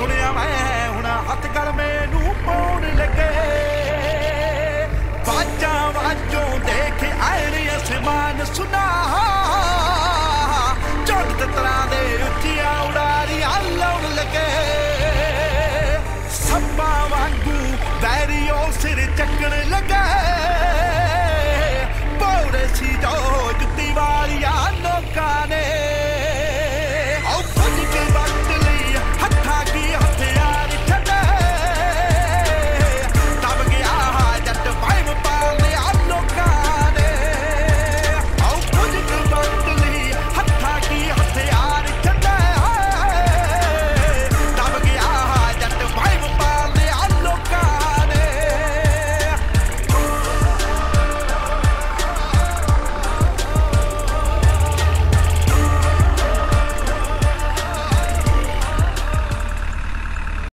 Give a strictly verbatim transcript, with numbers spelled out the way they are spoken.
सुनिया मैं हुण हथ गल मैनू पाउण लगे वाजा वाजों देख आए आसमान सुना झुंड तितरां दे उच्चियां उड़ारियां लाउण लगे सप्पां वांगू वैरियों सिर चक्कण लगे।